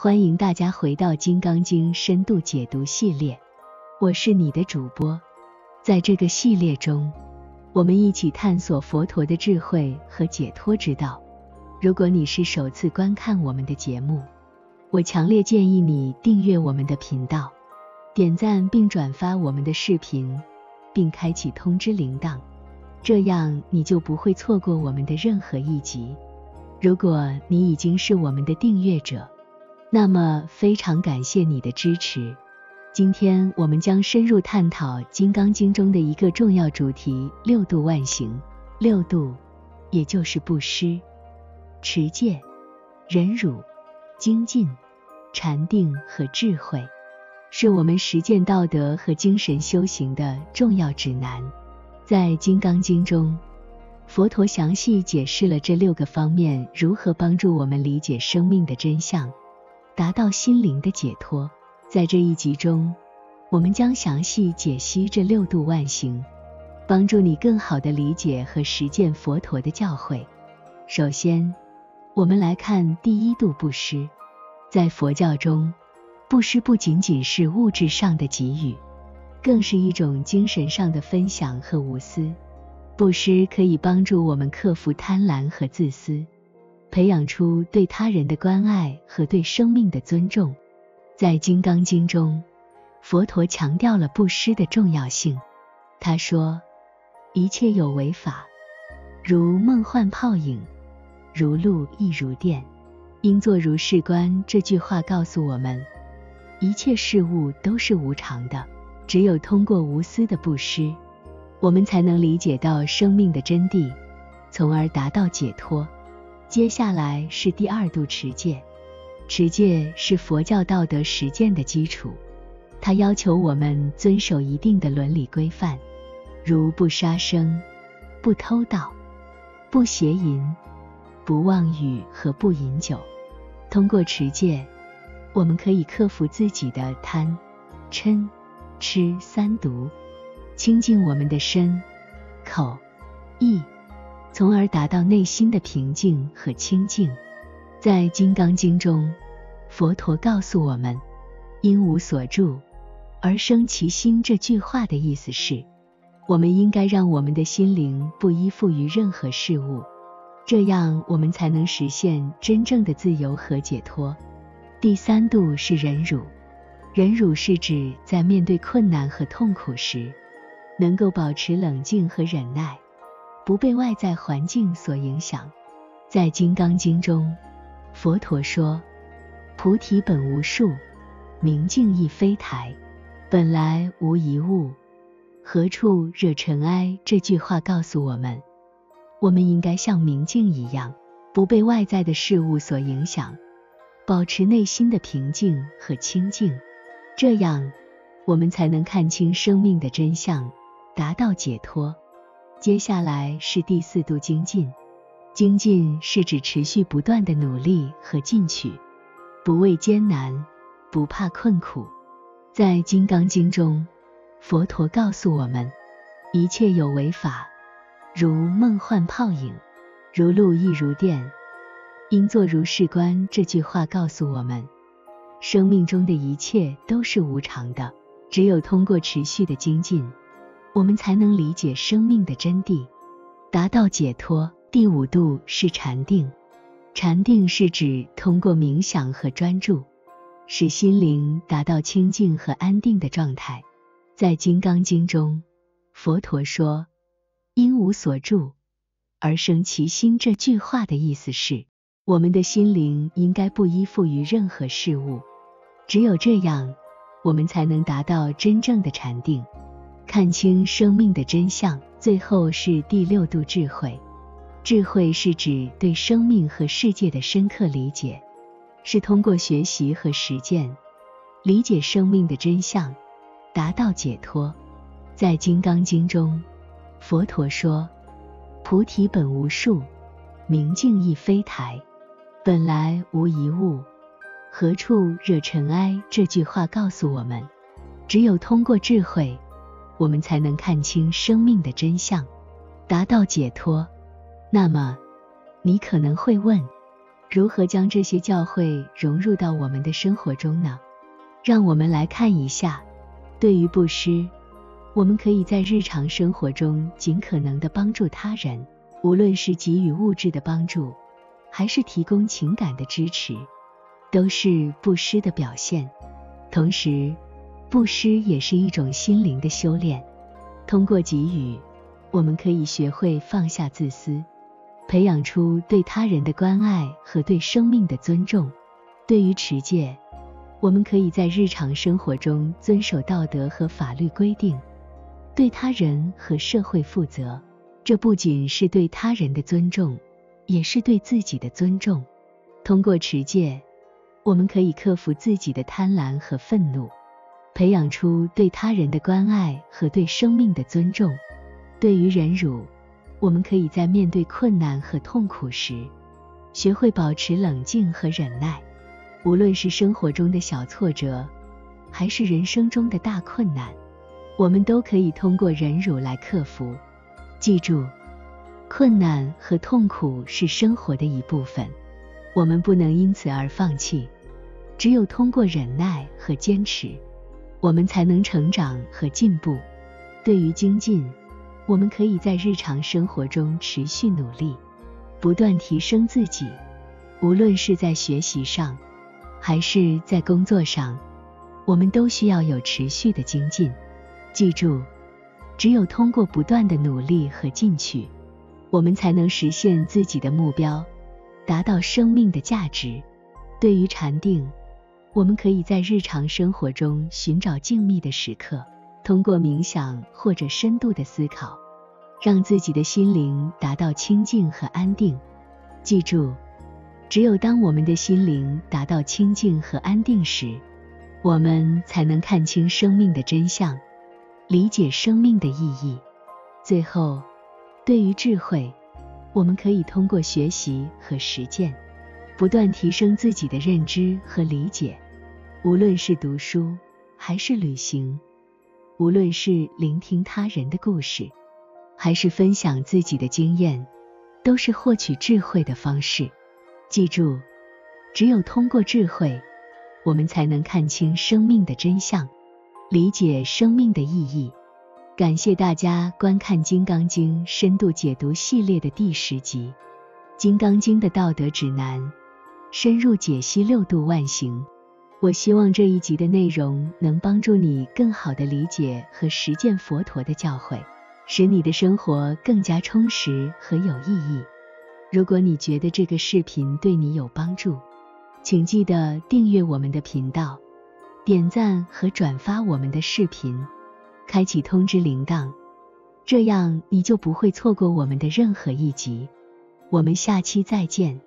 欢迎大家回到《金刚经》深度解读系列，我是你的主播。在这个系列中，我们一起探索佛陀的智慧和解脱之道。如果你是首次观看我们的节目，我强烈建议你订阅我们的频道，点赞并转发我们的视频，并开启通知铃铛，这样你就不会错过我们的任何一集。如果你已经是我们的订阅者，那么非常感谢你的支持。今天我们将深入探讨《金刚经》中的一个重要主题——六度万行。六度，也就是布施、持戒、忍辱、精进、禅定和智慧，是我们实践道德和精神修行的重要指南。在《金刚经》中，佛陀详细解释了这6个方面如何帮助我们理解生命的真相，达到心灵的解脱。在这一集中，我们将详细解析这6度万行，帮助你更好地理解和实践佛陀的教诲。首先，我们来看第1度布施。在佛教中，布施不仅仅是物质上的给予，更是一种精神上的分享和无私。布施可以帮助我们克服贪婪和自私，培养出对他人的关爱和对生命的尊重。在《金刚经》中，佛陀强调了布施的重要性。他说：“一切有为法，如梦幻泡影，如露亦如电，应作如是观。”这句话告诉我们，一切事物都是无常的，只有通过无私的布施，我们才能理解到生命的真谛，从而达到解脱。接下来是第2度持戒。持戒是佛教道德实践的基础，它要求我们遵守一定的伦理规范，如不杀生、不偷盗、不邪淫、不妄语和不饮酒。通过持戒，我们可以克服自己的贪、嗔、痴3毒，清净我们的身、口、意，从而达到内心的平静和清净。在《金刚经》中，佛陀告诉我们，因无所住而生其心。这句话的意思是，我们应该让我们的心灵不依附于任何事物，这样我们才能实现真正的自由和解脱。第3度是忍辱。忍辱是指在面对困难和痛苦时，能够保持冷静和忍耐，不被外在环境所影响。在《金刚经》中，佛陀说：“菩提本无树，明镜亦非台，本来无一物，何处惹尘埃。”这句话告诉我们，我们应该像明镜一样，不被外在的事物所影响，保持内心的平静和清净，这样我们才能看清生命的真相，达到解脱。接下来是第4度精进。精进是指持续不断的努力和进取，不畏艰难，不怕困苦。在《金刚经》中，佛陀告诉我们，一切有为法，如梦幻泡影，如露亦如电，应作如是观。这句话告诉我们，生命中的一切都是无常的，只有通过持续的精进，我们才能理解生命的真谛，达到解脱。第5度是禅定。禅定是指通过冥想和专注，使心灵达到清净和安定的状态。在《金刚经》中，佛陀说：“因无所住而生其心。”这句话的意思是，我们的心灵应该不依附于任何事物，只有这样，我们才能达到真正的禅定，看清生命的真相。最后是第6度智慧。智慧是指对生命和世界的深刻理解，是通过学习和实践，理解生命的真相，达到解脱。在《金刚经》中，佛陀说：“菩提本无树，明镜亦非台，本来无一物，何处惹尘埃。”这句话告诉我们，只有通过智慧，我们才能看清生命的真相，达到解脱。那么，你可能会问， 如何将这些教诲融入到我们的生活中呢？让我们来看一下。对于布施，我们可以在日常生活中尽可能地帮助他人，无论是给予物质的帮助，还是提供情感的支持，都是布施的表现。同时，布施也是一种心灵的修炼。通过给予，我们可以学会放下自私，培养出对他人的关爱和对生命的尊重。对于持戒，我们可以在日常生活中遵守道德和法律规定，对他人和社会负责。这不仅是对他人的尊重，也是对自己的尊重。通过持戒，我们可以克服自己的贪婪和愤怒，培养出对他人的关爱和对生命的尊重。对于忍辱，我们可以在面对困难和痛苦时，学会保持冷静和忍耐。无论是生活中的小挫折，还是人生中的大困难，我们都可以通过忍辱来克服。记住，困难和痛苦是生活的一部分，我们不能因此而放弃。只有通过忍耐和坚持，我们才能成长和进步。对于精进，我们可以在日常生活中持续努力，不断提升自己。无论是在学习上，还是在工作上，我们都需要有持续的精进。记住，只有通过不断的努力和进取，我们才能实现自己的目标，达到生命的价值。对于禅定，我们可以在日常生活中寻找静谧的时刻，通过冥想或者深度的思考，让自己的心灵达到清静和安定。记住，只有当我们的心灵达到清静和安定时，我们才能看清生命的真相，理解生命的意义。最后，对于智慧，我们可以通过学习和实践，不断提升自己的认知和理解。无论是读书，还是旅行，无论是聆听他人的故事，还是分享自己的经验，都是获取智慧的方式。记住，只有通过智慧，我们才能看清生命的真相，理解生命的意义。感谢大家观看《金刚经》深度解读系列的第10集《金刚经》的道德指南，深入解析六度万行。我希望这一集的内容能帮助你更好地理解和实践佛陀的教诲，使你的生活更加充实和有意义。如果你觉得这个视频对你有帮助，请记得订阅我们的频道，点赞和转发我们的视频，开启通知铃铛，这样你就不会错过我们的任何一集。我们下期再见。